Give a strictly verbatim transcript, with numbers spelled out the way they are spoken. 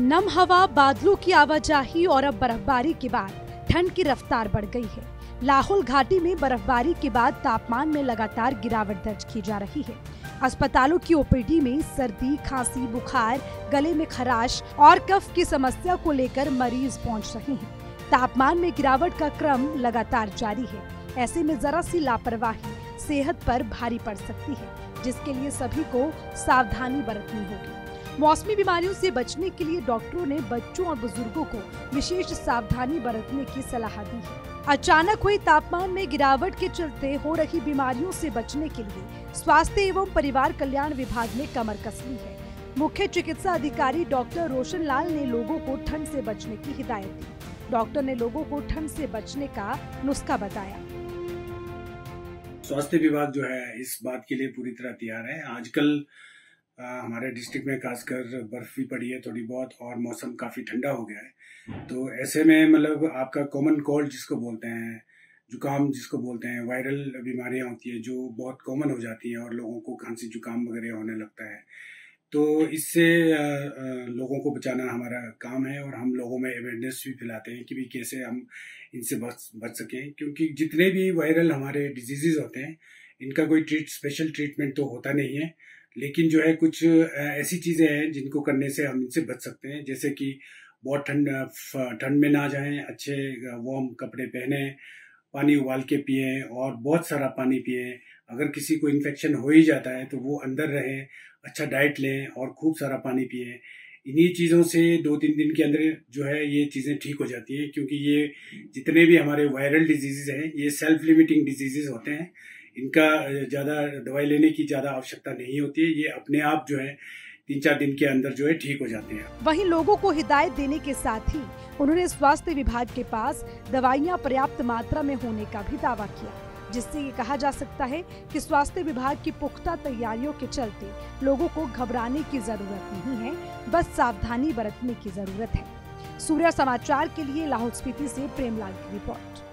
नम हवा, बादलों की आवाजाही और अब बर्फबारी के बाद ठंड की रफ्तार बढ़ गई है। लाहौल घाटी में बर्फबारी के बाद तापमान में लगातार गिरावट दर्ज की जा रही है। अस्पतालों की ओपीडी में सर्दी, खांसी, बुखार, गले में खराश और कफ की समस्या को लेकर मरीज पहुंच रहे हैं। तापमान में गिरावट का क्रम लगातार जारी है। ऐसे में जरा सी लापरवाही सेहत पर भारी पड़ सकती है, जिसके लिए सभी को सावधानी बरतनी होगी। मौसमी बीमारियों से बचने के लिए डॉक्टरों ने बच्चों और बुजुर्गों को विशेष सावधानी बरतने की सलाह दी है। अचानक हुई तापमान में गिरावट के चलते हो रही बीमारियों से बचने के लिए स्वास्थ्य एवं परिवार कल्याण विभाग ने कमर कस ली है। मुख्य चिकित्सा अधिकारी डॉक्टर रोशन लाल ने लोगों को ठंड से बचने की हिदायत दी। डॉक्टर ने लोगों को ठंड से बचने का नुस्खा बताया। स्वास्थ्य विभाग जो है इस बात के लिए पूरी तरह तैयार है। आजकल आ, हमारे डिस्ट्रिक्ट में खासकर बर्फ भी पड़ी है थोड़ी बहुत और मौसम काफ़ी ठंडा हो गया है। तो ऐसे में मतलब आपका कॉमन कोल्ड जिसको बोलते हैं, जुकाम जिसको बोलते हैं, वायरल बीमारियां होती है जो बहुत कॉमन हो जाती हैं और लोगों को खांसी जुकाम वगैरह होने लगता है। तो इससे आ, आ, लोगों को बचाना हमारा काम है और हम लोगों में अवेयरनेस भी फैलाते हैं कि भी कैसे हम इनसे बच बच सकें। क्योंकि जितने भी वायरल हमारे डिजीजेज होते हैं इनका कोई ट्रीट स्पेशल ट्रीटमेंट तो होता नहीं है, लेकिन जो है कुछ ऐसी चीज़ें हैं जिनको करने से हम इनसे बच सकते हैं। जैसे कि बहुत ठंड ठंड में ना जाएं, अच्छे वार्म कपड़े पहने, पानी उबाल के पिए और बहुत सारा पानी पिए। अगर किसी को इन्फेक्शन हो ही जाता है तो वो अंदर रहे, अच्छा डाइट लें और खूब सारा पानी पिए। इन्हीं चीज़ों से दो तीन दिन के अंदर जो है ये चीज़ें ठीक हो जाती हैं। क्योंकि ये जितने भी हमारे वायरल डिजीजेज हैं ये सेल्फ लिमिटिंग डिजीजेज होते हैं। इनका ज़्यादा दवाई लेने की ज़्यादा आवश्यकता नहीं होती है। ये अपने आप जो है तीन चार दिन के अंदर जो है ठीक हो जाते हैं। वहीं लोगों को हिदायत देने के साथ ही उन्होंने स्वास्थ्य विभाग के पास दवाइयां पर्याप्त मात्रा में होने का भी दावा किया, जिससे ये कहा जा सकता है कि स्वास्थ्य विभाग की पुख्ता तैयारियों के चलते लोगों को घबराने की जरूरत नहीं है, बस सावधानी बरतने की जरूरत है। सूर्या समाचार के लिए लाहौल स्पीति से प्रेमलाल की रिपोर्ट।